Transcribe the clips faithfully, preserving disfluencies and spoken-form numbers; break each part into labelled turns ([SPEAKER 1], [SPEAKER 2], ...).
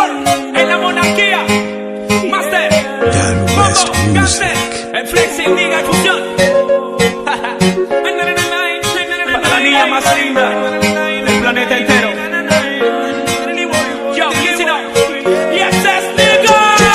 [SPEAKER 1] en la monarquía. Master, Bombo, Gangster, el Flexing, Liga y Fusión. Para la niña más linda del planeta entero. Yo, listen up. Yes, that's nigga.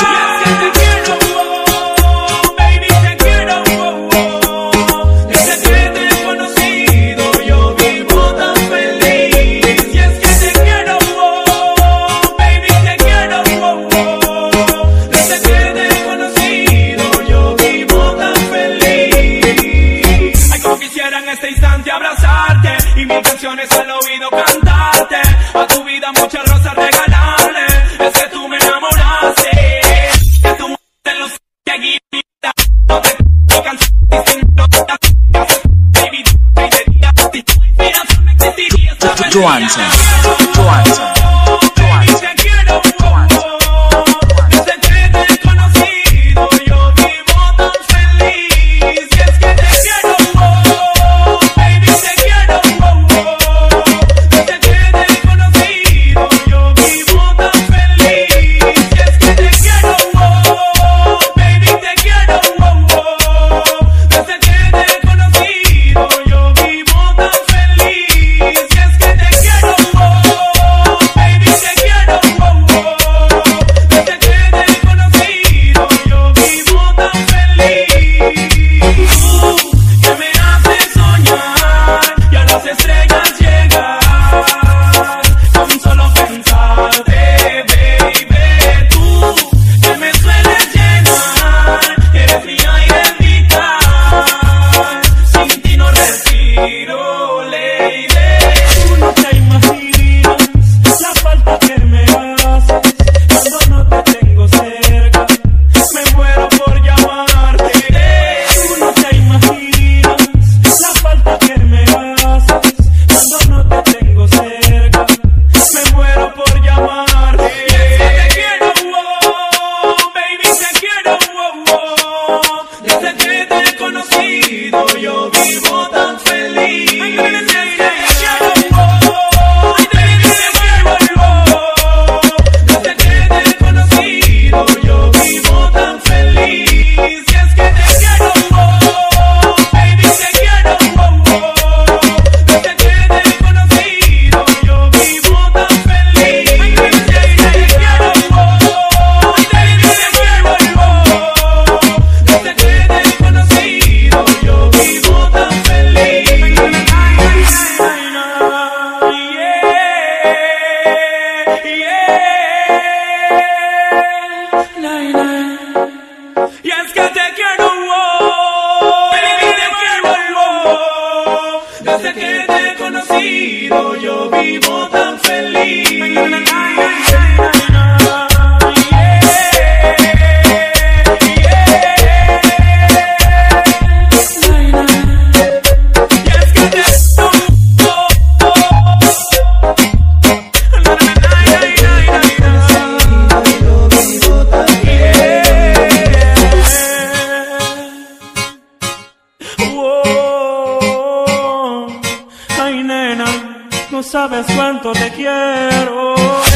[SPEAKER 1] Este instante abrazarte y mil canciones al oído cantarte, a tu vida muchas rosas regalarle. Es que tú me enamoraste, que tú te los que aquí no te tocan distinto, baby, tu inspiración me existiría.
[SPEAKER 2] Johansen, Johansen. Yo vivo tan feliz. Desde que te he conocido, yo vivo tan feliz. Y es que te quiero, oh, baby, te quiero, oh, oh. Desde que te he conocido, yo vivo tan feliz. Te quiero, oh, baby, te quiero, oh. Desde que te he conocido, yo vivo tan feliz. Y es que te quiero, oh, baby, te quiero, oh. Desde que te he conocido, yo vivo tan feliz.
[SPEAKER 3] No sabes cuánto te quiero.